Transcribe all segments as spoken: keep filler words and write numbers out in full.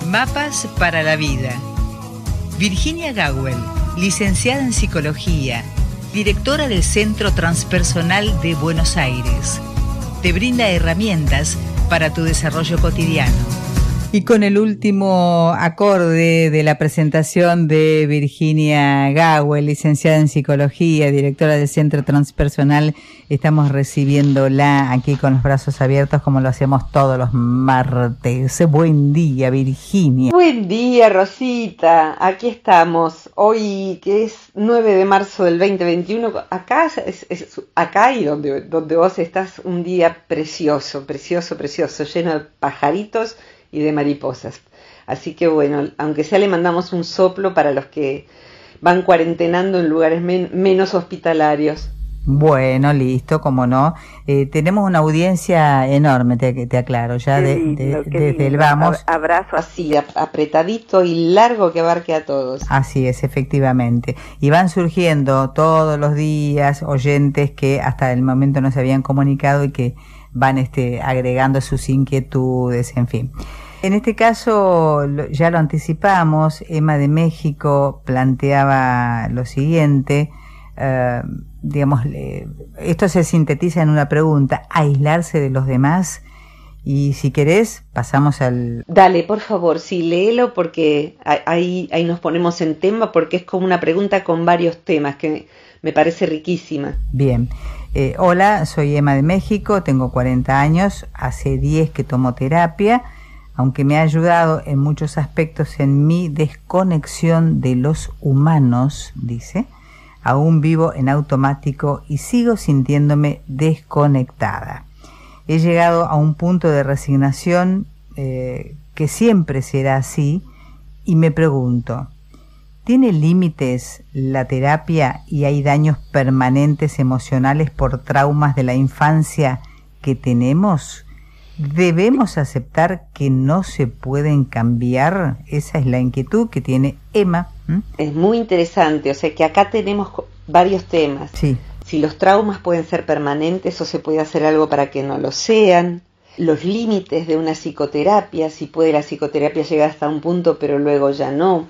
Mapas para la vida. Virginia Gawel, licenciada en Psicología, directora del Centro Transpersonal de Buenos Aires, te brinda herramientas para tu desarrollo cotidiano. Y con el último acorde de la presentación de Virginia Gawel, licenciada en Psicología, directora del Centro Transpersonal, estamos recibiéndola aquí con los brazos abiertos como lo hacemos todos los martes. Buen día, Virginia. Buen día, Rosita. Aquí estamos. Hoy, que es nueve de marzo del veinte veintiuno, acá, es, es, acá y donde, donde vos estás, un día precioso, precioso, precioso, lleno de pajaritos y de mariposas. Así que bueno, aunque sea le mandamos un soplo para los que van cuarentenando en lugares men- menos hospitalarios. Bueno, listo, como no. Eh, tenemos una audiencia enorme, te, te aclaro, ya de, lindo, de, desde lindo. el vamos. Abrazo así, apretadito y largo que abarque a todos. Así es, efectivamente. Y van surgiendo todos los días oyentes que hasta el momento no se habían comunicado y que van este, agregando sus inquietudes, en fin. En este caso, ya lo anticipamos, Emma de México planteaba lo siguiente, uh, digamos, esto se sintetiza en una pregunta: aislarse de los demás. Y si querés, pasamos al... Dale, por favor, sí, léelo porque ahí, ahí nos ponemos en tema, porque es como una pregunta con varios temas que me parece riquísima. Bien. Eh, hola, soy Emma de México, tengo cuarenta años, hace diez que tomo terapia, aunque me ha ayudado en muchos aspectos en mi desconexión de los humanos, dice, aún vivo en automático y sigo sintiéndome desconectada. He llegado a un punto de resignación eh, que siempre será así y me pregunto, ¿tiene límites la terapia y hay daños permanentes emocionales por traumas de la infancia que tenemos? ¿Debemos aceptar que no se pueden cambiar? Esa es la inquietud que tiene Emma. ¿Mm? Es muy interesante, o sea que acá tenemos varios temas. Sí. Si los traumas pueden ser permanentes o se puede hacer algo para que no lo sean. Los límites de una psicoterapia, si puede la psicoterapia llegar hasta un punto pero luego ya no.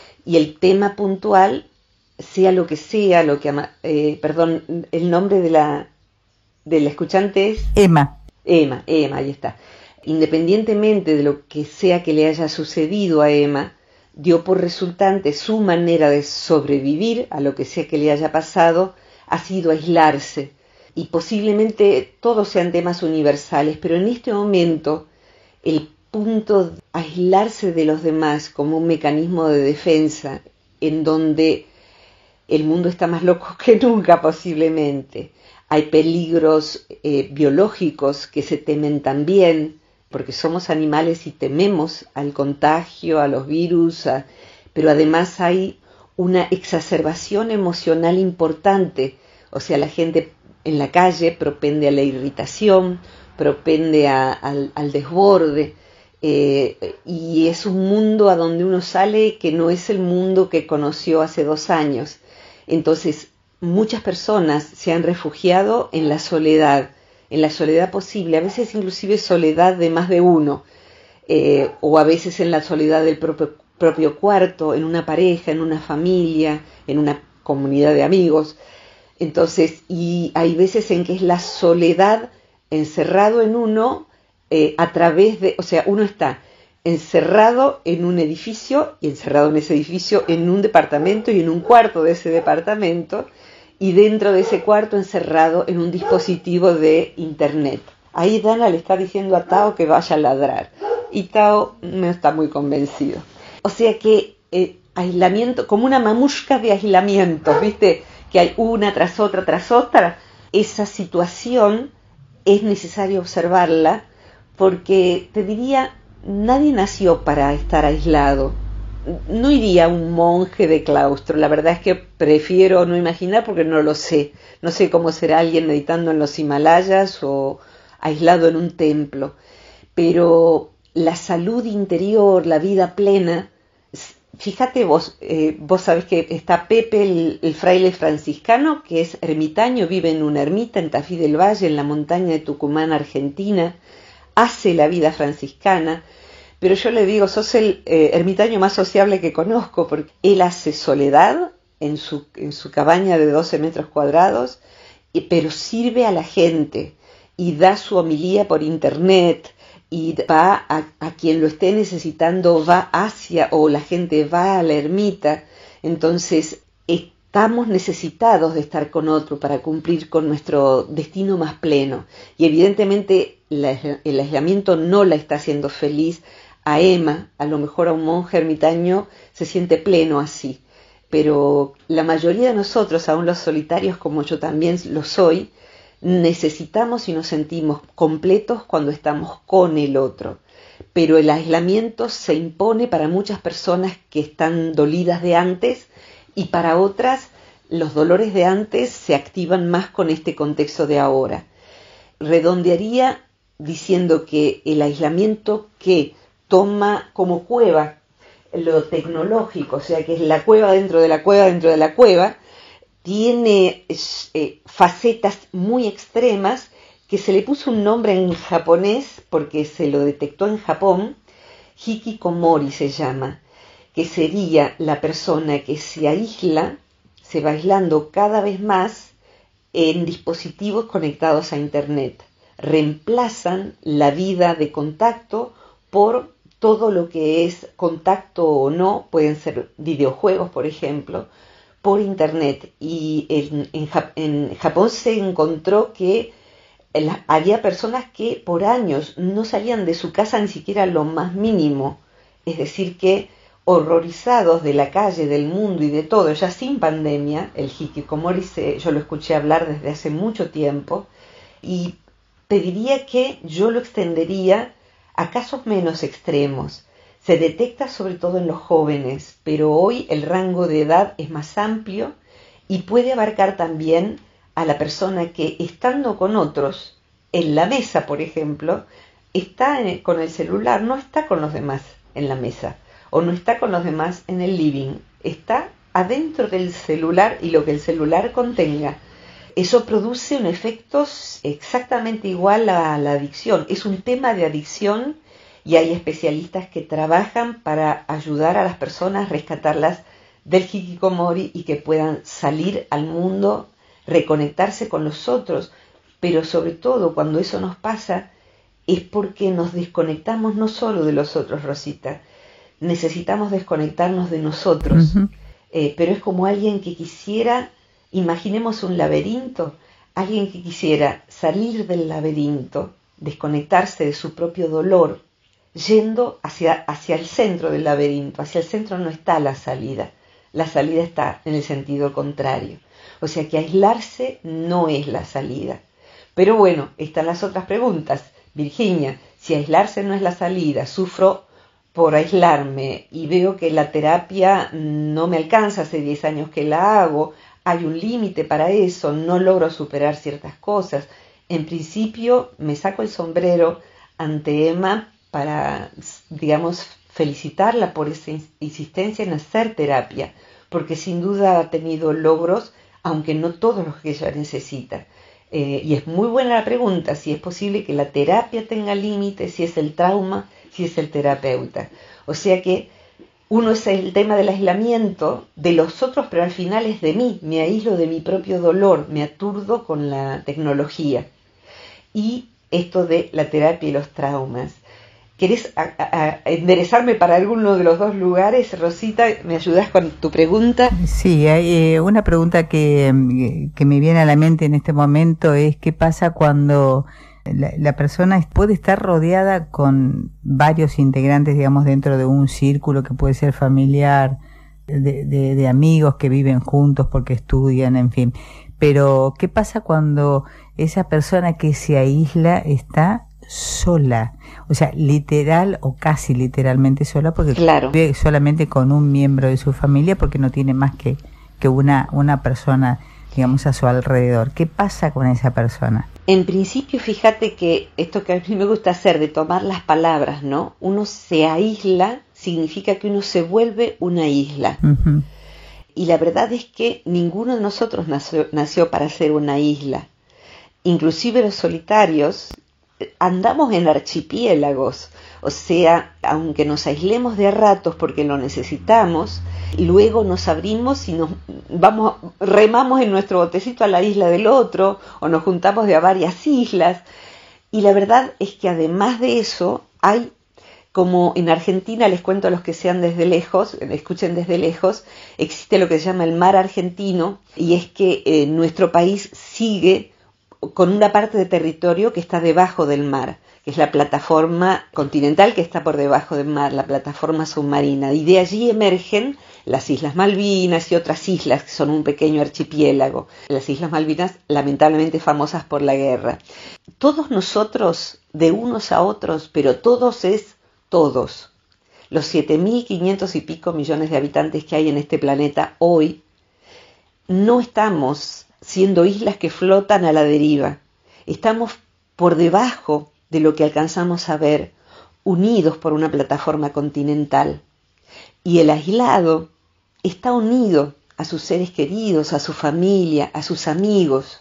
Y el tema puntual, sea lo que sea, lo que eh, perdón, el nombre de la de la escuchante es Emma. Emma, Emma, ahí está. Independientemente de lo que sea que le haya sucedido a Emma, dio por resultante su manera de sobrevivir a lo que sea que le haya pasado, ha sido aislarse. Y posiblemente todos sean temas universales, pero en este momento el punto de aislarse de los demás como un mecanismo de defensa en donde el mundo está más loco que nunca posiblemente. Hay peligros eh, biológicos que se temen también, porque somos animales y tememos al contagio, a los virus, a, pero además hay una exacerbación emocional importante. O sea, la gente en la calle propende a la irritación, propende a, al, al desborde. Eh, y es un mundo a donde uno sale que no es el mundo que conoció hace dos años. Entonces, muchas personas se han refugiado en la soledad, en la soledad posible, a veces inclusive soledad de más de uno, eh, o a veces en la soledad del propio, propio cuarto, en una pareja, en una familia, en una comunidad de amigos. Entonces, y hay veces en que es la soledad encerrado en uno, Eh, a través de, o sea, uno está encerrado en un edificio y encerrado en ese edificio en un departamento y en un cuarto de ese departamento y dentro de ese cuarto encerrado en un dispositivo de internet. Ahí Dana le está diciendo a Tao que vaya a ladrar y Tao no está muy convencido. O sea que eh, aislamiento, como una mamushka de aislamientos, ¿viste? Que hay una tras otra tras otra. Esa situación es necesario observarla, porque te diría, nadie nació para estar aislado. No iría a un monje de claustro, la verdad es que prefiero no imaginar porque no lo sé. No sé cómo será alguien meditando en los Himalayas o aislado en un templo. Pero la salud interior, la vida plena, fíjate vos, eh, vos sabés que está Pepe, el, el fraile franciscano, que es ermitaño, vive en una ermita en Tafí del Valle, en la montaña de Tucumán, Argentina, hace la vida franciscana, pero yo le digo, sos el eh, ermitaño más sociable que conozco, porque él hace soledad en su, en su cabaña de doce metros cuadrados, y, pero sirve a la gente y da su homilía por internet y va a, a quien lo esté necesitando, va hacia, o la gente va a la ermita. Entonces estamos necesitados de estar con otro para cumplir con nuestro destino más pleno, y evidentemente la, el aislamiento no la está haciendo feliz a Emma. A lo mejor a un monje ermitaño se siente pleno así, pero la mayoría de nosotros, aún los solitarios como yo también lo soy, necesitamos y nos sentimos completos cuando estamos con el otro. Pero el aislamiento se impone para muchas personas que están dolidas de antes, y para otras los dolores de antes se activan más con este contexto de ahora. Redondearía diciendo que el aislamiento que toma como cueva lo tecnológico, o sea que es la cueva dentro de la cueva dentro de la cueva, tiene eh, facetas muy extremas, que se le puso un nombre en japonés porque se lo detectó en Japón. Hikikomori se llama, que sería la persona que se aísla, se va aislando cada vez más en dispositivos conectados a internet. Reemplazan la vida de contacto por todo lo que es contacto o no, pueden ser videojuegos, por ejemplo, por internet. Y en, en, en Japón se encontró que la, había personas que por años no salían de su casa ni siquiera lo más mínimo, es decir que horrorizados de la calle, del mundo y de todo, ya sin pandemia. El hikikomori se, yo lo escuché hablar desde hace mucho tiempo, y pediría que yo lo extendería a casos menos extremos. Se detecta sobre todo en los jóvenes, pero hoy el rango de edad es más amplio y puede abarcar también a la persona que, estando con otros en la mesa, por ejemplo, está en, con el celular, no está con los demás en la mesa, o no está con los demás en el living, está adentro del celular y lo que el celular contenga. Eso produce un efecto exactamente igual a la adicción. Es un tema de adicción, y hay especialistas que trabajan para ayudar a las personas, rescatarlas del hikikomori y que puedan salir al mundo, reconectarse con los otros. Pero sobre todo cuando eso nos pasa es porque nos desconectamos no solo de los otros, Rosita, necesitamos desconectarnos de nosotros. Uh-huh. Eh, pero es como alguien que quisiera, imaginemos un laberinto, alguien que quisiera salir del laberinto, desconectarse de su propio dolor, yendo hacia, hacia el centro del laberinto. Hacia el centro no está la salida, la salida está en el sentido contrario. O sea que aislarse no es la salida. Pero bueno, están las otras preguntas. Virginia, si aislarse no es la salida, sufro por aislarme y veo que la terapia no me alcanza, hace diez años que la hago, hay un límite para eso, no logro superar ciertas cosas. En principio me saco el sombrero ante Emma para, digamos, felicitarla por esa insistencia en hacer terapia, porque sin duda ha tenido logros, aunque no todos los que ella necesita. Eh, y es muy buena la pregunta, si es posible que la terapia tenga límites, si es el trauma, si es el terapeuta. O sea que uno es el tema del aislamiento de los otros, pero al final es de mí, me aíslo de mi propio dolor, me aturdo con la tecnología. Y esto de la terapia y los traumas. ¿Querés a, a, a enderezarme para alguno de los dos lugares, Rosita? ¿Me ayudas con tu pregunta? Sí, hay eh, una pregunta que, que me viene a la mente en este momento es ¿qué pasa cuando la, la persona puede estar rodeada con varios integrantes, digamos, dentro de un círculo que puede ser familiar, de, de, de amigos que viven juntos porque estudian, en fin? Pero ¿qué pasa cuando esa persona que se aísla está sola? O sea, literal o casi literalmente sola, porque claro, vive solamente con un miembro de su familia porque no tiene más que, que una, una persona, digamos, a su alrededor. ¿Qué pasa con esa persona? En principio, fíjate que esto que a mí me gusta hacer, de tomar las palabras, ¿no? Uno se aísla, significa que uno se vuelve una isla. Uh-huh. Y la verdad es que ninguno de nosotros nació, nació para ser una isla. Inclusive los solitarios andamos en archipiélagos, o sea, aunque nos aislemos de a ratos porque lo necesitamos, luego nos abrimos y nos vamos, remamos en nuestro botecito a la isla del otro, o nos juntamos de a varias islas, y la verdad es que además de eso, hay, como en Argentina, les cuento a los que sean desde lejos, escuchen desde lejos, existe lo que se llama el mar argentino, y es que eh, nuestro país sigue con una parte de territorio que está debajo del mar, que es la plataforma continental que está por debajo del mar, la plataforma submarina, y de allí emergen las Islas Malvinas y otras islas que son un pequeño archipiélago. Las Islas Malvinas lamentablemente famosas por la guerra. Todos nosotros, de unos a otros, pero todos es todos, los siete mil quinientos y pico millones de habitantes que hay en este planeta hoy, no estamos siendo islas que flotan a la deriva. Estamos por debajo de lo que alcanzamos a ver, unidos por una plataforma continental. Y el aislado está unido a sus seres queridos, a su familia, a sus amigos.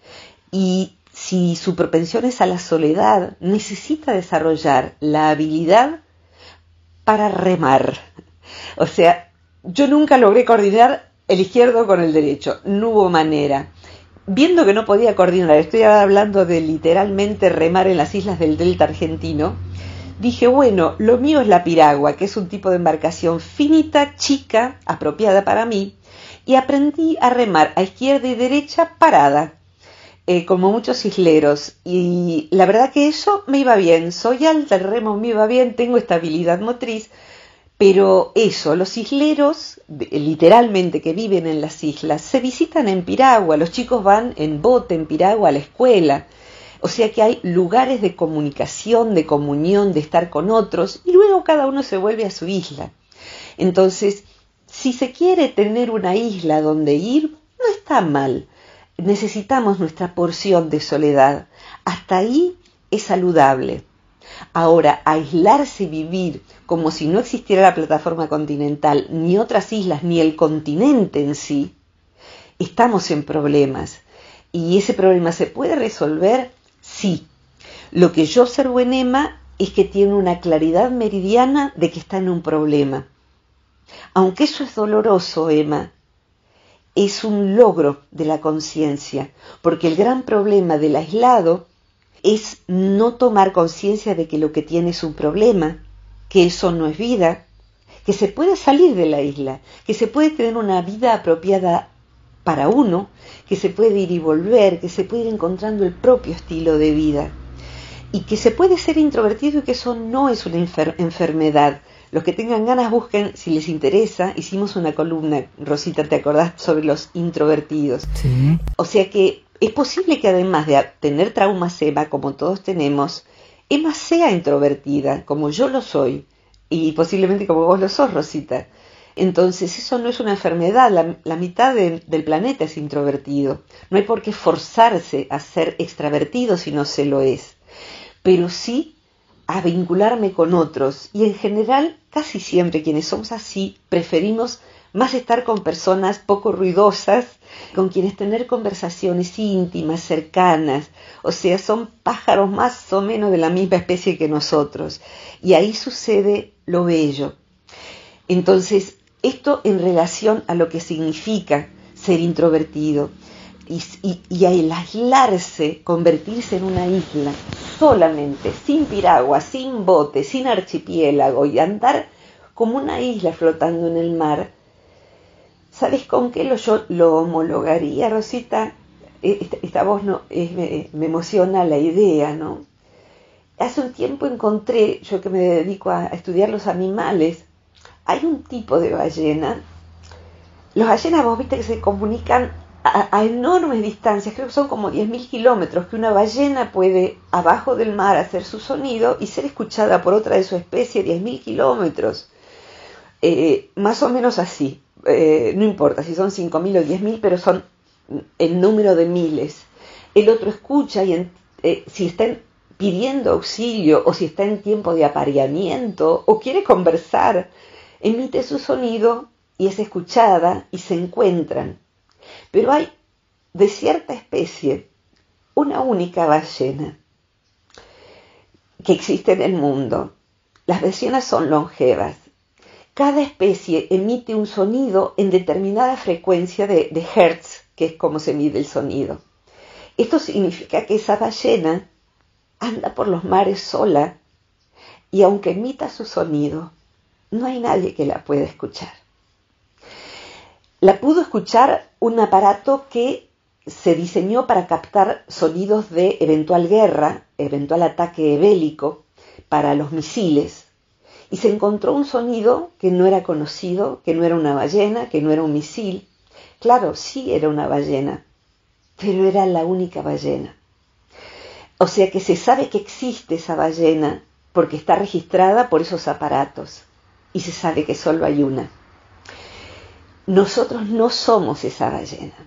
Y si su propensión es a la soledad, necesita desarrollar la habilidad para remar. O sea, yo nunca logré coordinar el izquierdo con el derecho, no hubo manera. Viendo que no podía coordinar, estoy hablando de literalmente remar en las islas del delta argentino, dije, bueno, lo mío es la piragua, que es un tipo de embarcación finita, chica, apropiada para mí, y aprendí a remar a izquierda y derecha parada, eh, como muchos isleros, y la verdad que eso me iba bien, soy alta, el remo me iba bien, tengo estabilidad motriz, pero eso, los isleros, literalmente que viven en las islas, se visitan en piragua, los chicos van en bote, en piragua a la escuela, o sea que hay lugares de comunicación, de comunión, de estar con otros, y luego cada uno se vuelve a su isla. Entonces, si se quiere tener una isla donde ir, no está mal. Necesitamos nuestra porción de soledad. Hasta ahí es saludable. Ahora, aislarse y vivir como si no existiera la plataforma continental, ni otras islas, ni el continente en sí, estamos en problemas. ¿Y ese problema se puede resolver? Sí. Lo que yo observo en Emma es que tiene una claridad meridiana de que está en un problema. Aunque eso es doloroso, Emma, es un logro de la conciencia, porque el gran problema del aislado es no tomar conciencia de que lo que tiene es un problema, que eso no es vida, que se puede salir de la isla, que se puede tener una vida apropiada para uno, que se puede ir y volver, que se puede ir encontrando el propio estilo de vida, y que se puede ser introvertido y que eso no es una enfer- enfermedad. Los que tengan ganas busquen, si les interesa, hicimos una columna, Rosita, ¿te acordás?, sobre los introvertidos. Sí. O sea que es posible que además de tener traumas Emma, como todos tenemos, Emma sea introvertida, como yo lo soy, y posiblemente como vos lo sos, Rosita. Entonces eso no es una enfermedad, la, la mitad de, del planeta es introvertido. No hay por qué forzarse a ser extravertido si no se lo es, pero sí a vincularme con otros. Y en general, casi siempre quienes somos así, preferimos más estar con personas poco ruidosas, con quienes tener conversaciones íntimas, cercanas, o sea, son pájaros más o menos de la misma especie que nosotros, y ahí sucede lo bello. Entonces, esto en relación a lo que significa ser introvertido, y, y, y el aislarse, convertirse en una isla, solamente, sin piragua, sin bote, sin archipiélago, y andar como una isla flotando en el mar. ¿Sabes con qué lo, yo lo homologaría, Rosita? Esta, esta voz no, es, me, me emociona la idea, ¿no? Hace un tiempo encontré, yo que me dedico a, a estudiar los animales, hay un tipo de ballena. Los ballenas, vos viste que se comunican a, a enormes distancias, creo que son como diez mil kilómetros, que una ballena puede abajo del mar hacer su sonido y ser escuchada por otra de su especie diez mil kilómetros. Eh, más o menos así. Eh, no importa si son cinco mil o diez mil, pero son el número de miles. El otro escucha y en, eh, si está en, pidiendo auxilio o si está en tiempo de apareamiento o quiere conversar, emite su sonido y es escuchada y se encuentran. Pero hay de cierta especie una única ballena que existe en el mundo. Las ballenas son longevas. Cada especie emite un sonido en determinada frecuencia de, de hertz, que es como se mide el sonido. Esto significa que esa ballena anda por los mares sola y aunque emita su sonido, no hay nadie que la pueda escuchar. La pudo escuchar un aparato que se diseñó para captar sonidos de eventual guerra, eventual ataque bélico para los misiles. Y se encontró un sonido que no era conocido, que no era una ballena, que no era un misil. Claro, sí era una ballena, pero era la única ballena. O sea que se sabe que existe esa ballena porque está registrada por esos aparatos y se sabe que solo hay una. Nosotros no somos esa ballena.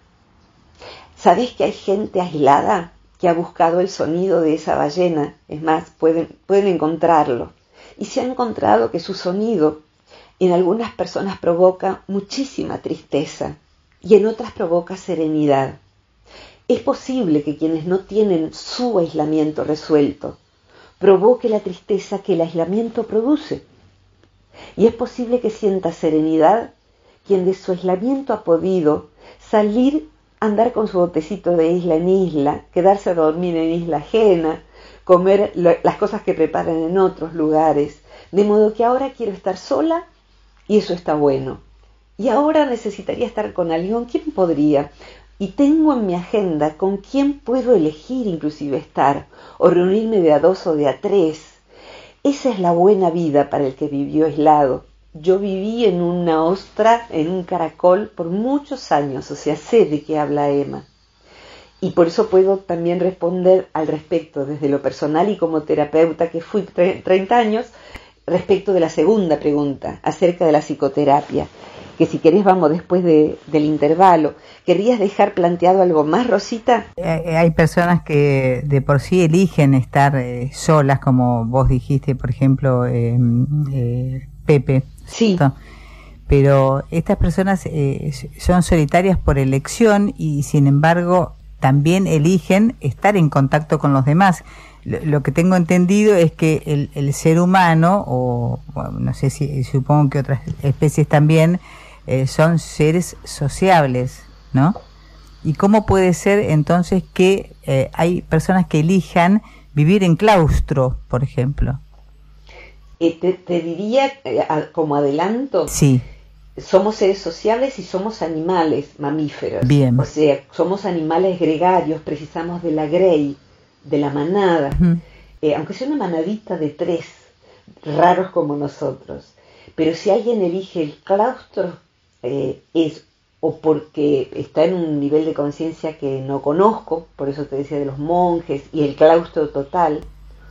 ¿Sabés que hay gente aislada que ha buscado el sonido de esa ballena? Es más, pueden, pueden encontrarlo. Y se ha encontrado que su sonido en algunas personas provoca muchísima tristeza y en otras provoca serenidad. Es posible que quienes no tienen su aislamiento resuelto provoque la tristeza que el aislamiento produce. Y es posible que sienta serenidad quien de su aislamiento ha podido salir, andar con su botecito de isla en isla, quedarse a dormir en isla ajena, comer lo, las cosas que preparan en otros lugares, de modo que ahora quiero estar sola y eso está bueno. Y ahora necesitaría estar con alguien. ¿Quién podría? Y tengo en mi agenda con quién puedo elegir inclusive estar, o reunirme de a dos o de a tres. Esa es la buena vida para el que vivió aislado. Yo viví en una ostra, en un caracol, por muchos años, o sea, sé de qué habla Emma. Y por eso puedo también responder al respecto, desde lo personal y como terapeuta que fui treinta años, respecto de la segunda pregunta, acerca de la psicoterapia, que si querés vamos después de, del intervalo. ¿Querrías dejar planteado algo más, Rosita? Eh, hay personas que de por sí eligen estar eh, solas, como vos dijiste, por ejemplo, eh, eh, Pepe. Sí. ¿Cierto? Pero estas personas eh, son solitarias por elección y sin embargo también eligen estar en contacto con los demás. Lo, lo que tengo entendido es que el, el ser humano, o bueno, no sé si supongo que otras especies también, eh, son seres sociables, ¿no? ¿Y cómo puede ser entonces que eh, hay personas que elijan vivir en claustro, por ejemplo? Eh, te, te diría, eh, como adelanto, sí. Somos seres sociables y somos animales mamíferos. Bien. O sea, somos animales gregarios, precisamos de la grey, de la manada, uh-huh. eh, aunque sea una manadita de tres, raros como nosotros. Pero si alguien elige el claustro, eh, es o porque está en un nivel de conciencia que no conozco, por eso te decía de los monjes y el claustro total,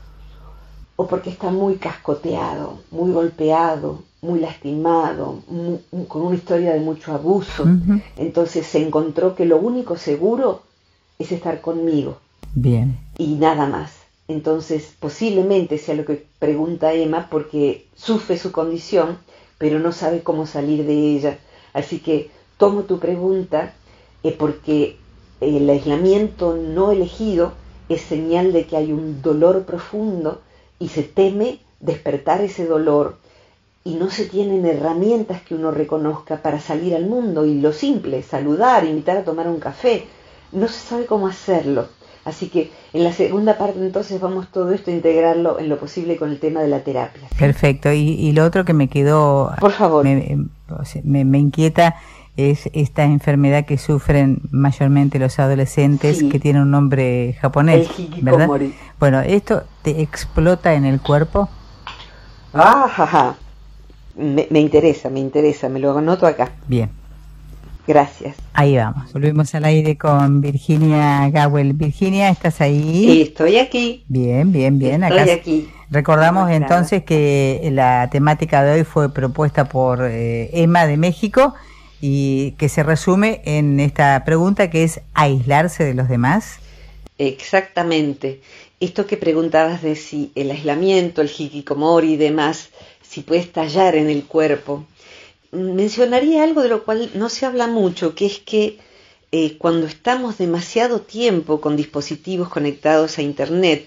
o porque está muy cascoteado, muy golpeado, muy lastimado, muy, con una historia de mucho abuso. Uh-huh. Entonces se encontró que lo único seguro es estar conmigo. Bien. Y nada más. Entonces posiblemente sea lo que pregunta Emma, porque sufre su condición, pero no sabe cómo salir de ella. Así que tomo tu pregunta eh, porque el aislamiento no elegido es señal de que hay un dolor profundo y se teme despertar ese dolor y no se tienen herramientas que uno reconozca para salir al mundo. Y lo simple, saludar, invitar a tomar un café, no se sabe cómo hacerlo. Así que en la segunda parte entonces vamos todo esto a integrarlo en lo posible con el tema de la terapia. ¿Sí? Perfecto. Y, y lo otro que me quedó, por favor, me, me, me inquieta es esta enfermedad que sufren mayormente los adolescentes, sí, que tiene un nombre japonés, el hikikomori. ¿Verdad? Bueno, ¿esto te explota en el cuerpo? Ah, jaja. Me, me interesa, me interesa, me lo anoto acá. Bien. Gracias. Ahí vamos. Volvemos al aire con Virginia Gawel. Virginia, ¿estás ahí? Estoy aquí. Bien, bien, bien. Estoy acá aquí. Recordamos entonces que la temática de hoy fue propuesta por eh, Emma de México y que se resume en esta pregunta que es ¿aislarse de los demás? Exactamente. Esto que preguntabas de si el aislamiento, el hikikomori y demás, si puede estallar en el cuerpo. Mencionaría algo de lo cual no se habla mucho, que es que eh, cuando estamos demasiado tiempo con dispositivos conectados a Internet,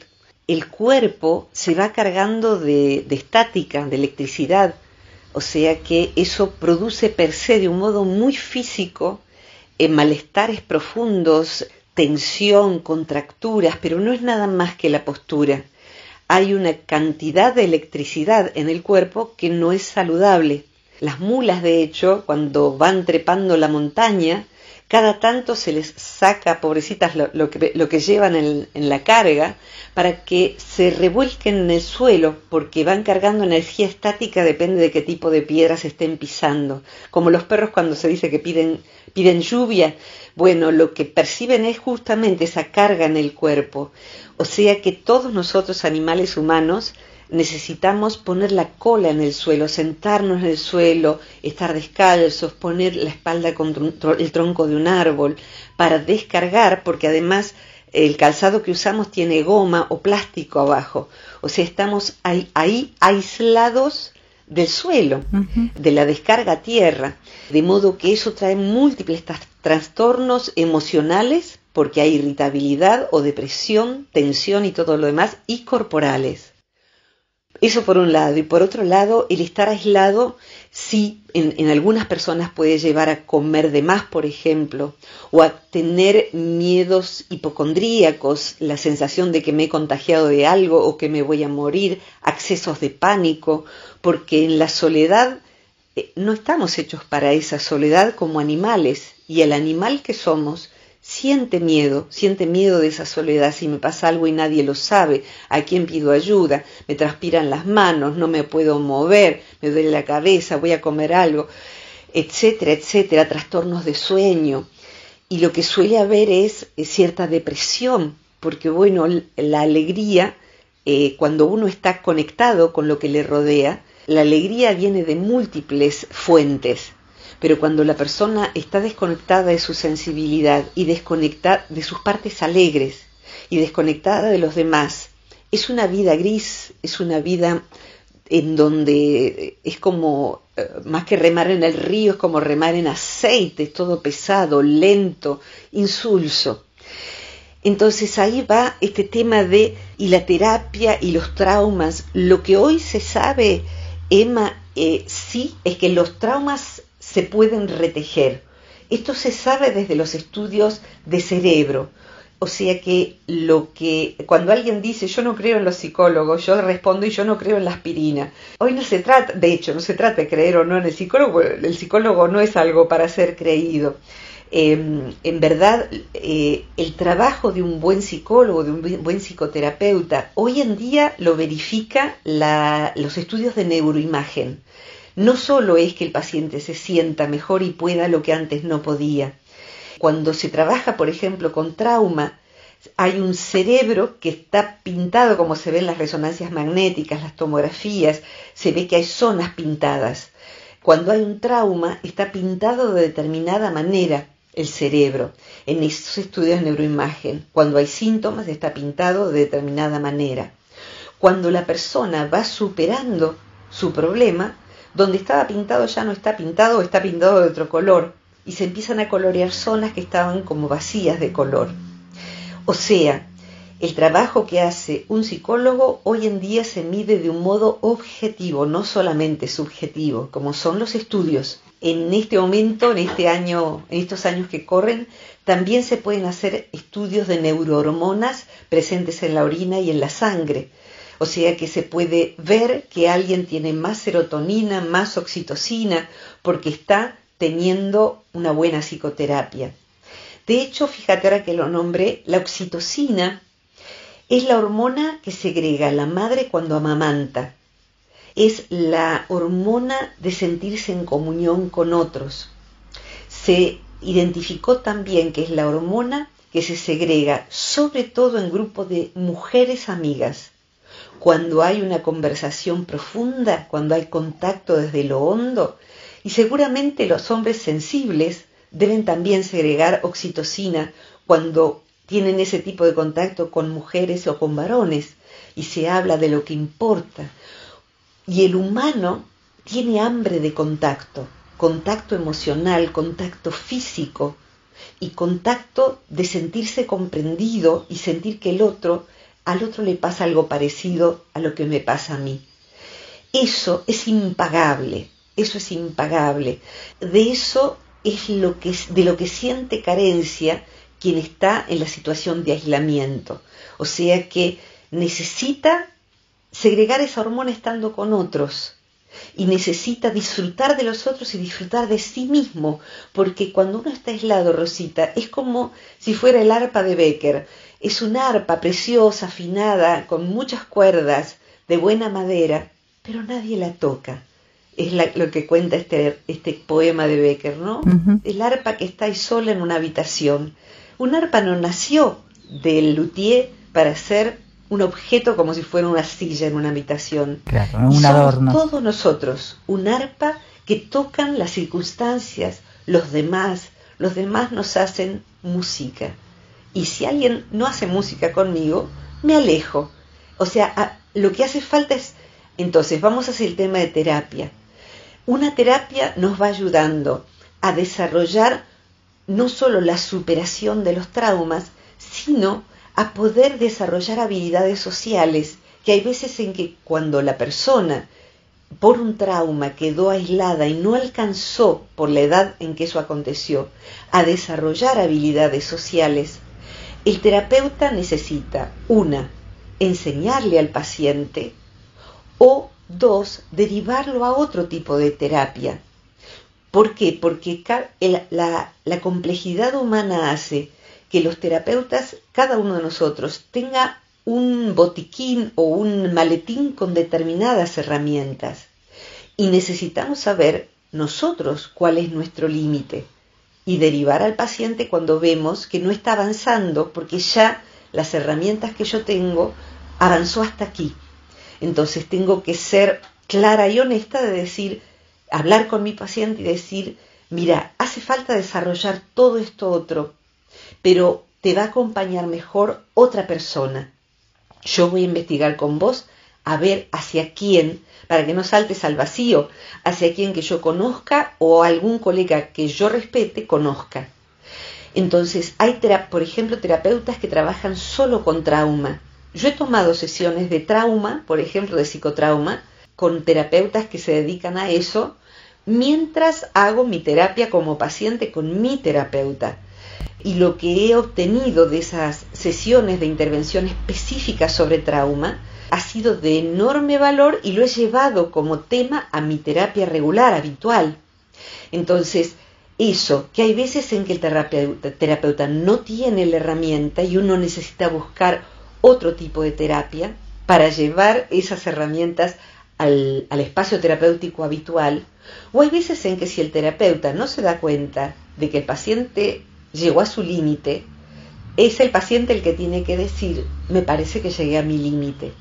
el cuerpo se va cargando de, de estática, de electricidad, o sea que eso produce per se de un modo muy físico eh, malestares profundos, tensión, contracturas, pero no es nada más que la postura. Hay una cantidad de electricidad en el cuerpo que no es saludable. Las mulas, de hecho, cuando van trepando la montaña, cada tanto se les saca, pobrecitas, lo, lo, que, lo que llevan en, en la carga, para que se revuelquen en el suelo, porque van cargando energía estática, depende de qué tipo de piedras estén pisando. Como los perros cuando se dice que piden, piden lluvia, bueno, lo que perciben es justamente esa carga en el cuerpo. O sea que todos nosotros, animales humanos, necesitamos poner la cola en el suelo, sentarnos en el suelo, estar descalzos, poner la espalda contra el tronco de un árbol para descargar, porque además el calzado que usamos tiene goma o plástico abajo. O sea, estamos ahí, ahí aislados del suelo, uh-huh. de la descarga a tierra, de modo que eso trae múltiples tra- trastornos emocionales, porque hay irritabilidad o depresión, tensión y todo lo demás, y corporales. Eso por un lado. Y por otro lado, el estar aislado sí en, en algunas personas puede llevar a comer de más, por ejemplo, o a tener miedos hipocondríacos, la sensación de que me he contagiado de algo o que me voy a morir, accesos de pánico, porque en la soledad eh, no estamos hechos para esa soledad como animales, y el animal que somos siente miedo, siente miedo de esa soledad. Si me pasa algo y nadie lo sabe, ¿a quién pido ayuda? Me transpiran las manos, no me puedo mover, me duele la cabeza, voy a comer algo, etcétera, etcétera, trastornos de sueño. Y lo que suele haber es, es cierta depresión, porque bueno, la alegría, eh, cuando uno está conectado con lo que le rodea, la alegría viene de múltiples fuentes. Pero cuando la persona está desconectada de su sensibilidad y desconectada de sus partes alegres y desconectada de los demás, es una vida gris, es una vida en donde es como, más que remar en el río, es como remar en aceite, todo pesado, lento, insulso. Entonces ahí va este tema de, y la terapia y los traumas. Lo que hoy se sabe, Emma, eh, sí, es que los traumas se pueden retejer. Esto se sabe desde los estudios de cerebro. O sea que lo que cuando alguien dice yo no creo en los psicólogos, yo respondo y yo no creo en la aspirina. Hoy no se trata, de hecho, no se trata de creer o no en el psicólogo. El psicólogo no es algo para ser creído. Eh, en verdad, eh, el trabajo de un buen psicólogo, de un buen psicoterapeuta, hoy en día lo verifica la, los estudios de neuroimagen. No solo es que el paciente se sienta mejor y pueda lo que antes no podía. Cuando se trabaja, por ejemplo, con trauma, hay un cerebro que está pintado, como se ve en las resonancias magnéticas, las tomografías, se ve que hay zonas pintadas. Cuando hay un trauma, está pintado de determinada manera el cerebro. En esos estudios de neuroimagen, cuando hay síntomas, está pintado de determinada manera. Cuando la persona va superando su problema, donde estaba pintado ya no está pintado o está pintado de otro color y se empiezan a colorear zonas que estaban como vacías de color. O sea, el trabajo que hace un psicólogo hoy en día se mide de un modo objetivo, no solamente subjetivo, como son los estudios. En este momento, en este año, en estos años que corren, también se pueden hacer estudios de neurohormonas presentes en la orina y en la sangre. O sea que se puede ver que alguien tiene más serotonina, más oxitocina, porque está teniendo una buena psicoterapia. De hecho, fíjate ahora que lo nombré, la oxitocina es la hormona que segrega la madre cuando amamanta. Es la hormona de sentirse en comunión con otros. Se identificó también que es la hormona que se segrega sobre todo en grupos de mujeres amigas. Cuando hay una conversación profunda, cuando hay contacto desde lo hondo, y seguramente los hombres sensibles deben también segregar oxitocina cuando tienen ese tipo de contacto con mujeres o con varones, y se habla de lo que importa. Y el humano tiene hambre de contacto, contacto emocional, contacto físico, y contacto de sentirse comprendido y sentir que el otro al otro le pasa algo parecido a lo que me pasa a mí. Eso es impagable, eso es impagable. De eso es lo que, de lo que siente carencia quien está en la situación de aislamiento. O sea que necesita segregar esa hormona estando con otros y necesita disfrutar de los otros y disfrutar de sí mismo, porque cuando uno está aislado, Rosita, es como si fuera el arpa de Becker. Es una arpa preciosa, afinada, con muchas cuerdas, de buena madera, pero nadie la toca. Es la, lo que cuenta este, este poema de Becker, ¿no? Uh-huh. El arpa que está ahí sola en una habitación. Un arpa no nació del luthier para ser un objeto como si fuera una silla en una habitación. Claro, un adorno. Somos todos nosotros, un arpa que tocan las circunstancias, los demás, los demás nos hacen música. Y si alguien no hace música conmigo, me alejo. O sea, a, lo que hace falta es, entonces, vamos hacia el tema de terapia. Una terapia nos va ayudando a desarrollar no solo la superación de los traumas, sino a poder desarrollar habilidades sociales, que hay veces en que cuando la persona por un trauma quedó aislada y no alcanzó, por la edad en que eso aconteció, a desarrollar habilidades sociales, el terapeuta necesita, una, enseñarle al paciente, o dos, derivarlo a otro tipo de terapia. ¿Por qué? Porque la, la, la complejidad humana hace que los terapeutas, cada uno de nosotros, tenga un botiquín o un maletín con determinadas herramientas. Y necesitamos saber nosotros cuál es nuestro límite y derivar al paciente cuando vemos que no está avanzando porque ya las herramientas que yo tengo avanzó hasta aquí. Entonces tengo que ser clara y honesta de decir, hablar con mi paciente y decir, mira, hace falta desarrollar todo esto otro, pero te va a acompañar mejor otra persona. Yo voy a investigar con vos a ver hacia quién, para que no saltes al vacío, hacia quién que yo conozca o algún colega que yo respete conozca. Entonces, hay, por ejemplo, terapeutas que trabajan solo con trauma. Yo he tomado sesiones de trauma, por ejemplo, de psicotrauma, con terapeutas que se dedican a eso, mientras hago mi terapia como paciente con mi terapeuta. Y lo que he obtenido de esas sesiones de intervención específica sobre trauma ha sido de enorme valor y lo he llevado como tema a mi terapia regular, habitual. Entonces, eso, que hay veces en que el terapeuta, terapeuta no tiene la herramienta y uno necesita buscar otro tipo de terapia para llevar esas herramientas al, al espacio terapéutico habitual, o hay veces en que si el terapeuta no se da cuenta de que el paciente llegó a su límite, es el paciente el que tiene que decir, me parece que llegué a mi límite.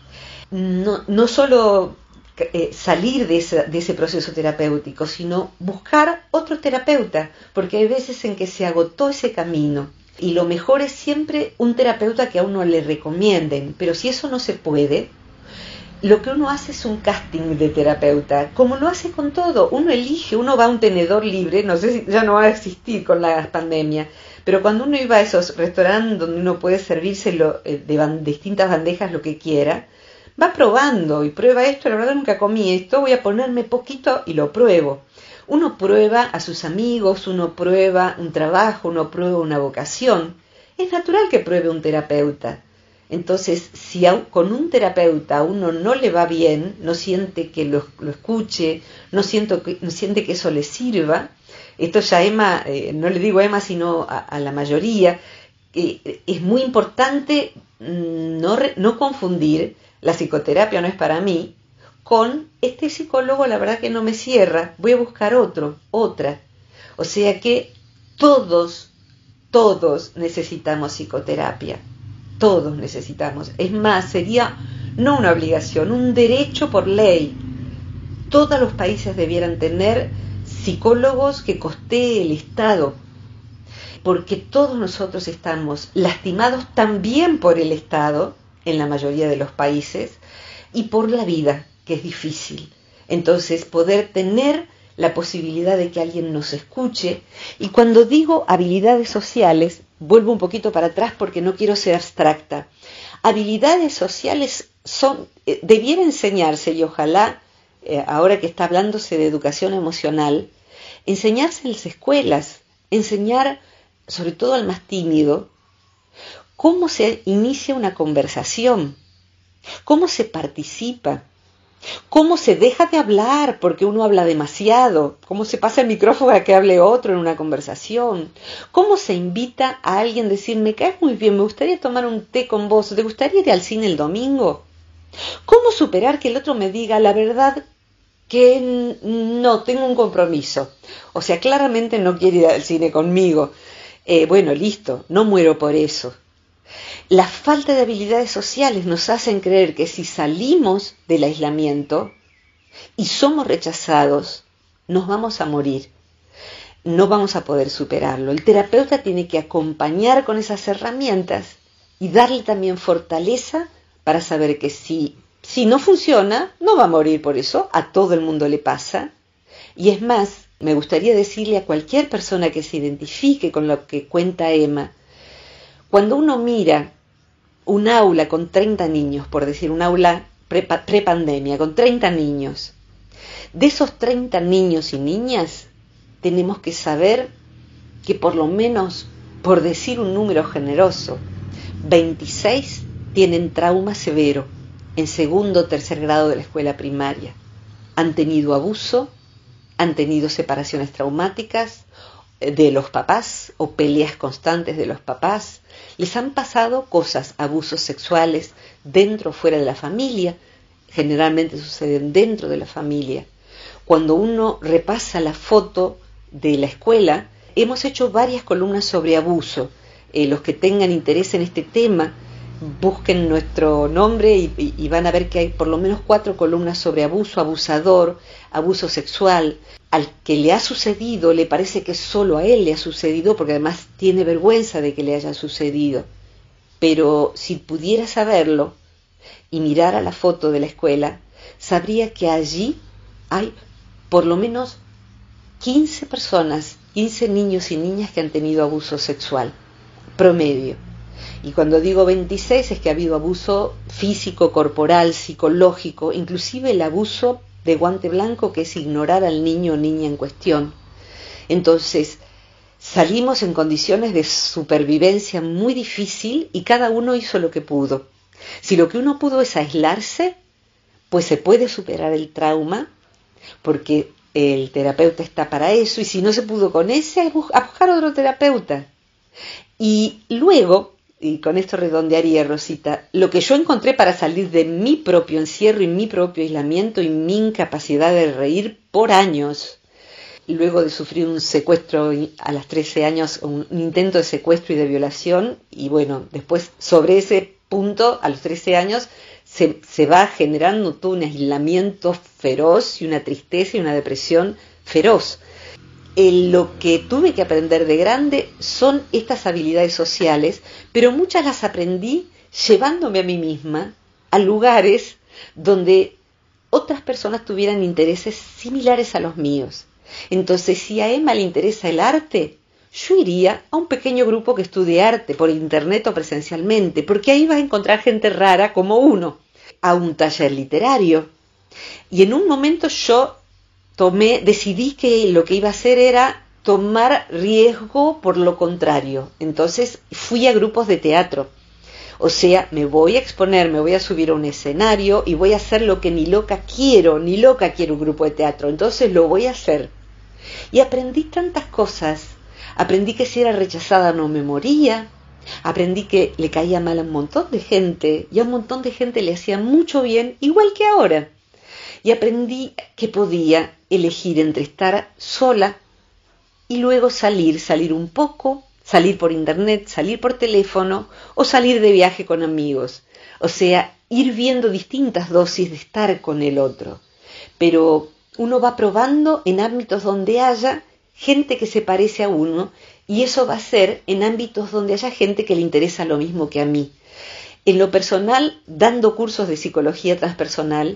No, no solo eh, salir de ese, de ese proceso terapéutico, sino buscar otro terapeuta, porque hay veces en que se agotó ese camino. Y lo mejor es siempre un terapeuta que a uno le recomienden, pero si eso no se puede, lo que uno hace es un casting de terapeuta, como lo hace con todo. Uno elige, uno va a un tenedor libre, no sé si ya no va a existir con la pandemia, pero cuando uno iba a esos restaurantes donde uno puede servirse lo, de ban- distintas bandejas lo que quiera, va probando y prueba esto, la verdad nunca comí esto, voy a ponerme poquito y lo pruebo. Uno prueba a sus amigos, uno prueba un trabajo, uno prueba una vocación. Es natural que pruebe un terapeuta. Entonces, si a, con un terapeuta a uno no le va bien, no siente que lo, lo escuche, no, siento que, no siente que eso le sirva, esto ya Emma, eh, no le digo a Emma, sino a, a la mayoría, eh, es muy importante no, re, no confundir, la psicoterapia no es para mí, con este psicólogo la verdad que no me cierra, voy a buscar otro, otra. O sea que todos, todos necesitamos psicoterapia. Todos necesitamos. Es más, sería no una obligación, un derecho por ley. Todos los países debieran tener psicólogos que costee el Estado, porque todos nosotros estamos lastimados también por el Estado, en la mayoría de los países, y por la vida, que es difícil. Entonces, poder tener la posibilidad de que alguien nos escuche, y cuando digo habilidades sociales, vuelvo un poquito para atrás porque no quiero ser abstracta. Habilidades sociales son, eh, debiera enseñarse, y ojalá, eh, ahora que está hablándose de educación emocional, enseñarse en las escuelas, enseñar sobre todo al más tímido, cómo se inicia una conversación, cómo se participa, cómo se deja de hablar porque uno habla demasiado, cómo se pasa el micrófono a que hable otro en una conversación, cómo se invita a alguien a decir, me caes muy bien, me gustaría tomar un té con vos, ¿te gustaría ir al cine el domingo? ¿Cómo superar que el otro me diga la verdad que no, tengo un compromiso? O sea, claramente no quiere ir al cine conmigo. Eh, bueno, listo, no muero por eso. La falta de habilidades sociales nos hacen creer que si salimos del aislamiento y somos rechazados, nos vamos a morir. No vamos a poder superarlo. El terapeuta tiene que acompañar con esas herramientas y darle también fortaleza para saber que si, si no funciona, no va a morir por eso. A todo el mundo le pasa. Y es más, me gustaría decirle a cualquier persona que se identifique con lo que cuenta Emma, cuando uno mira un aula con treinta niños, por decir, un aula pre-pandemia, con treinta niños, de esos treinta niños y niñas, tenemos que saber que por lo menos, por decir un número generoso, veintiséis tienen trauma severo en segundo o tercer grado de la escuela primaria. Han tenido abuso, han tenido separaciones traumáticas de los papás o peleas constantes de los papás, les han pasado cosas, abusos sexuales dentro o fuera de la familia, generalmente suceden dentro de la familia. Cuando uno repasa la foto de la escuela, hemos hecho varias columnas sobre abuso. Eh, los que tengan interés en este tema, busquen nuestro nombre y, y, y van a ver que hay por lo menos cuatro columnas sobre abuso, abusador, abuso sexual. Al que le ha sucedido le parece que solo a él le ha sucedido, porque además tiene vergüenza de que le haya sucedido. Pero si pudiera saberlo y mirar a la foto de la escuela, sabría que allí hay por lo menos quince personas, quince niños y niñas que han tenido abuso sexual, promedio. Y cuando digo veintiséis es que ha habido abuso físico, corporal, psicológico, inclusive el abuso de guante blanco, que es ignorar al niño o niña en cuestión. Entonces, salimos en condiciones de supervivencia muy difícil y cada uno hizo lo que pudo. Si lo que uno pudo es aislarse, pues se puede superar el trauma, porque el terapeuta está para eso, y si no se pudo con ese, a buscar otro terapeuta. Y luego, y con esto redondearía, Rosita, lo que yo encontré para salir de mi propio encierro y mi propio aislamiento y mi incapacidad de reír por años, luego de sufrir un secuestro a los trece años, un intento de secuestro y de violación, y bueno, después sobre ese punto, a los trece años, se, se va generando todo un aislamiento feroz y una tristeza y una depresión feroz. Eh, lo que tuve que aprender de grande son estas habilidades sociales, pero muchas las aprendí llevándome a mí misma a lugares donde otras personas tuvieran intereses similares a los míos. Entonces, si a Emma le interesa el arte, yo iría a un pequeño grupo que estudie arte por internet o presencialmente, porque ahí vas a encontrar gente rara como uno, a un taller literario. Y en un momento yo tomé, decidí que lo que iba a hacer era tomar riesgo por lo contrario. Entonces fui a grupos de teatro. O sea, me voy a exponer, me voy a subir a un escenario y voy a hacer lo que ni loca quiero, ni loca quiero un grupo de teatro. Entonces lo voy a hacer. Y aprendí tantas cosas. Aprendí que si era rechazada no me moría. Aprendí que le caía mal a un montón de gente y a un montón de gente le hacía mucho bien, igual que ahora. Y aprendí que podía elegir entre estar sola y luego salir, salir un poco, salir por internet, salir por teléfono o salir de viaje con amigos. O sea, ir viendo distintas dosis de estar con el otro. Pero uno va probando en ámbitos donde haya gente que se parece a uno, y eso va a ser en ámbitos donde haya gente que le interesa lo mismo que a mí. En lo personal, dando cursos de psicología transpersonal,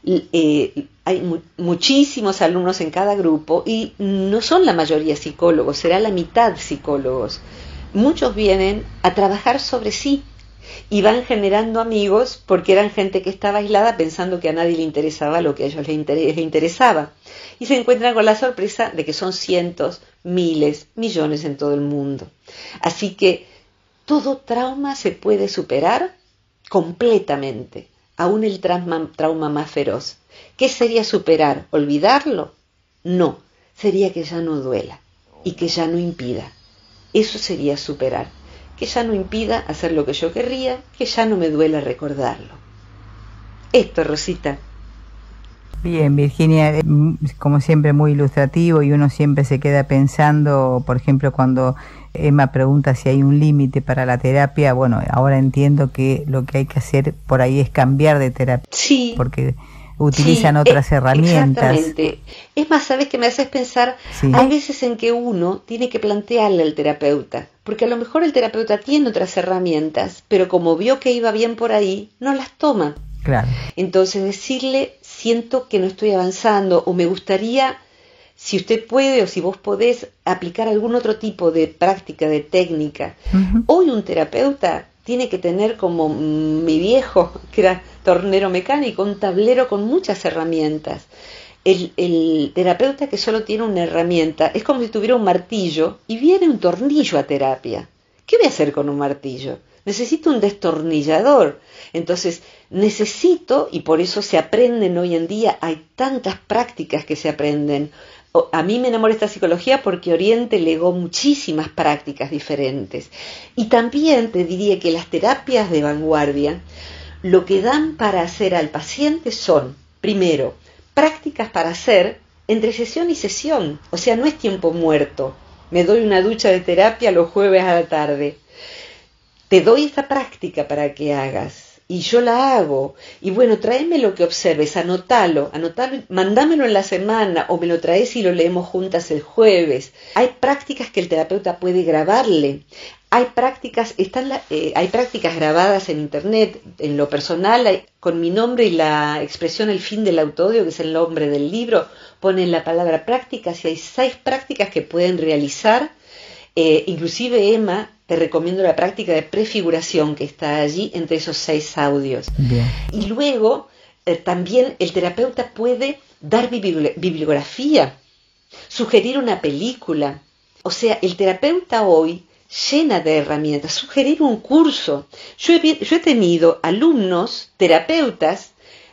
eh, hay mu- muchísimos alumnos en cada grupo y no son la mayoría psicólogos, será la mitad psicólogos. Muchos vienen a trabajar sobre sí, y van generando amigos porque eran gente que estaba aislada pensando que a nadie le interesaba lo que a ellos les, inter- les interesaba. Y se encuentran con la sorpresa de que son cientos, miles, millones en todo el mundo. Así que todo trauma se puede superar completamente, aún el trauma, trauma más feroz. ¿Qué sería superar? ¿Olvidarlo? No, sería que ya no duela y que ya no impida. Eso sería superar. Que ya no impida hacer lo que yo querría, que ya no me duela recordarlo. Esto, Rosita. Bien, Virginia, como siempre muy ilustrativo, y uno siempre se queda pensando, por ejemplo, cuando Emma pregunta si hay un límite para la terapia. Bueno, ahora entiendo que lo que hay que hacer por ahí es cambiar de terapia, sí, porque utilizan sí, otras eh, herramientas. Exactamente. Es más, ¿sabes qué me haces pensar? Sí. Hay veces en que uno tiene que plantearle al terapeuta, porque a lo mejor el terapeuta tiene otras herramientas, pero como vio que iba bien por ahí, no las toma. Claro. Entonces decirle, siento que no estoy avanzando, o me gustaría, si usted puede o si vos podés, aplicar algún otro tipo de práctica, de técnica. Uh-huh. Hoy un terapeuta tiene que tener, como mi viejo, que era tornero mecánico, un tablero con muchas herramientas. El, el terapeuta que solo tiene una herramienta es como si tuviera un martillo y viene un tornillo a terapia. ¿Qué voy a hacer con un martillo? Necesito un destornillador. Entonces necesito, y por eso se aprenden hoy en día, hay tantas prácticas que se aprenden. A mí me enamora esta psicología porque Oriente legó muchísimas prácticas diferentes. Y también te diría que las terapias de vanguardia lo que dan para hacer al paciente son, primero, prácticas para hacer entre sesión y sesión. O sea, no es tiempo muerto. Me doy una ducha de terapia los jueves a la tarde. Te doy esta práctica para que hagas. Y yo la hago, y bueno, tráeme lo que observes, anotalo, anotalo, mandámelo en la semana, o me lo traes y lo leemos juntas el jueves. Hay prácticas que el terapeuta puede grabarle, hay prácticas, están la, eh, hay prácticas grabadas en internet, en lo personal, hay, con mi nombre y la expresión El fin del autoodio, que es el nombre del libro, ponen la palabra prácticas, y hay seis prácticas que pueden realizar. Eh, inclusive, Emma, te recomiendo la práctica de prefiguración que está allí entre esos seis audios. Bien. Y luego eh, también el terapeuta puede dar bibli- bibliografía, sugerir una película. O sea, el terapeuta hoy llena de herramientas, sugerir un curso. Yo he, yo he tenido alumnos, terapeutas,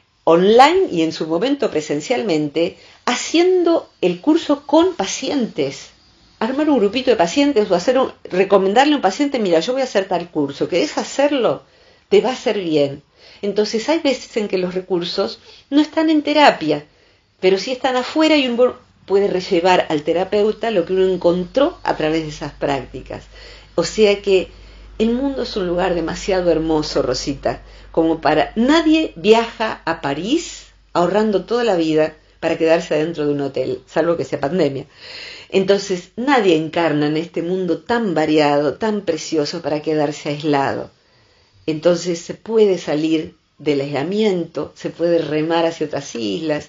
online y en su momento presencialmente, haciendo el curso con pacientes. Armar un grupito de pacientes o hacer un, recomendarle a un paciente, mira, yo voy a hacer tal curso, ¿querés hacerlo? Te va a hacer bien. Entonces hay veces en que los recursos no están en terapia, pero sí están afuera, y uno puede rellevar al terapeuta lo que uno encontró a través de esas prácticas. O sea que el mundo es un lugar demasiado hermoso, Rosita, como para... Nadie viaja a París ahorrando toda la vida para quedarse adentro de un hotel, salvo que sea pandemia. Entonces nadie encarna en este mundo tan variado, tan precioso, para quedarse aislado. Entonces se puede salir del aislamiento, se puede remar hacia otras islas,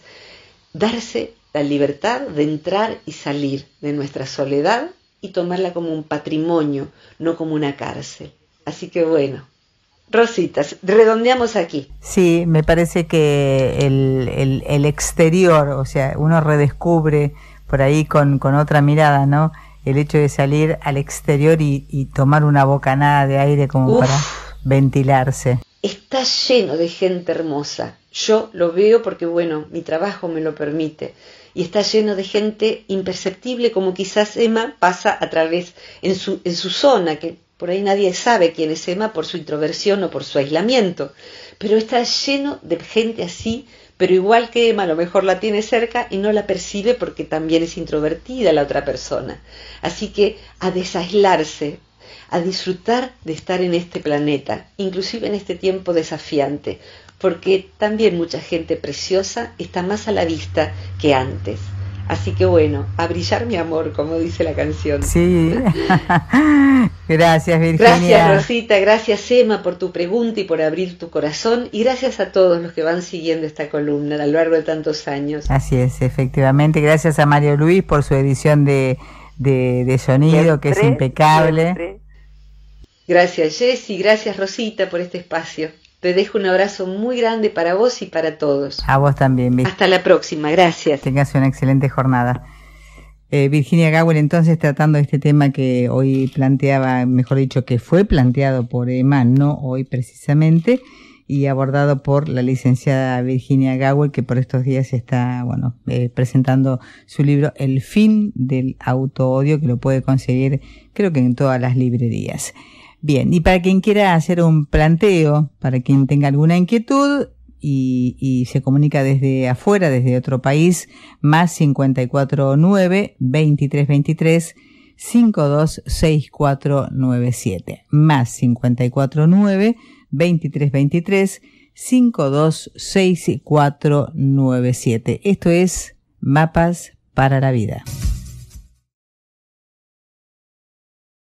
darse la libertad de entrar y salir de nuestra soledad y tomarla como un patrimonio, no como una cárcel. Así que bueno, Rosita, redondeamos aquí. Sí, me parece que el, el, el exterior, o sea, uno redescubre por ahí con, con otra mirada, ¿no? El hecho de salir al exterior y, y tomar una bocanada de aire como Uf, para ventilarse. Está lleno de gente hermosa. Yo lo veo porque, bueno, mi trabajo me lo permite. Y está lleno de gente imperceptible, como quizás Emma pasa a través, en su, en su zona, que por ahí nadie sabe quién es Emma por su introversión o por su aislamiento. Pero está lleno de gente así, pero igual que Emma, a lo mejor la tiene cerca y no la percibe porque también es introvertida la otra persona. Así que a desaislarse, a disfrutar de estar en este planeta, inclusive en este tiempo desafiante, porque también mucha gente preciosa está más a la vista que antes. Así que bueno, a brillar mi amor, como dice la canción. Sí. Gracias, Virginia. Gracias, Rosita, gracias, Emma, por tu pregunta y por abrir tu corazón, y gracias a todos los que van siguiendo esta columna a lo largo de tantos años. Así es, efectivamente. Gracias a Mario Luis por su edición de, de, de sonido, siempre, que es impecable. Siempre. Gracias, Jessy, gracias, Rosita, por este espacio. Te dejo un abrazo muy grande para vos y para todos. A vos también, Vic. Hasta la próxima, gracias. Tengas una excelente jornada. Eh, Virginia Gawel, entonces, tratando este tema que hoy planteaba, mejor dicho, que fue planteado por Emma, no hoy precisamente, y abordado por la licenciada Virginia Gawel, que por estos días está, bueno, eh, presentando su libro El fin del autoodio, que lo puede conseguir, creo que en todas las librerías. Bien, y para quien quiera hacer un planteo, para quien tenga alguna inquietud y, y se comunica desde afuera, desde otro país, más cincuenta y cuatro nueve, veintitrés veintitrés, cincuenta y dos sesenta y cuatro noventa y siete, más cincuenta y cuatro nueve, veintitrés veintitrés, cincuenta y dos sesenta y cuatro noventa y siete. Esto es Mapas para la Vida.